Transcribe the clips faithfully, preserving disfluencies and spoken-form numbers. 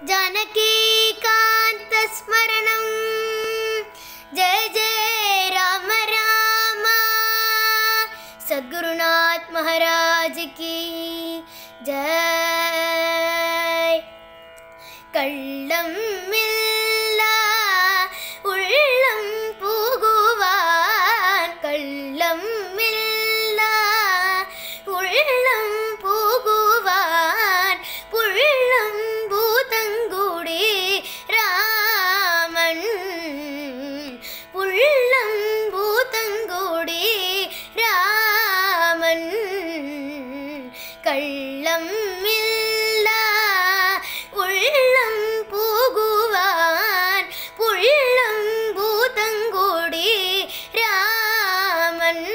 जानकीकान्तस्मरणं जय जय राम राम। सद्गुरुनाथ महाराज की जय। कल्लम मिल्ला उल्लम पुगुवान, कल्लम मिल्ला उल्लम पुगुवान, पुल्लम भूतंगुडी रामन, पुल्लम भूतंगुडी रामन। कल्लम मिल्ला उल्लम पुगुवान, पुल्लम भूतंगुडी रामन।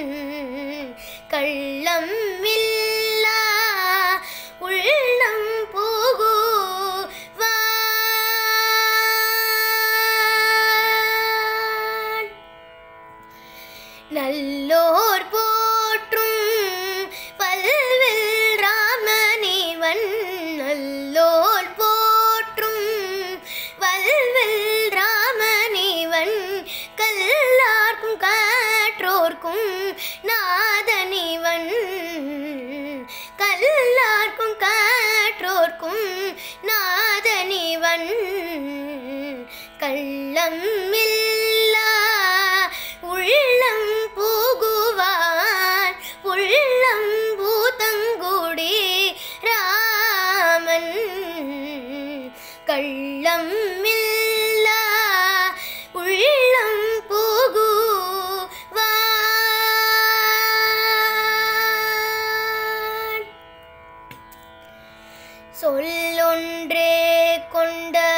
कल्लम मिल्ला उल्लम पुगुवान। நல்லோர் போற்றும் பல்வில் ராமனிவன், நல்லோர் போற்றும் வல்வில் ராமனிவன், கல்லார்க்கும் காற்றோர்க்கும் நாதனிவன், கல்லார்க்கும் காற்றோர்க்கும் நாதனிவன்। கள்ளம் இல்லா உள்ளம் புகுவான், உள்ளம் பூதங்குடி ராமன்। கள்ளம் இல்லா உள்ளம் புகுவான்। சொல்லொன்றே கொண்ட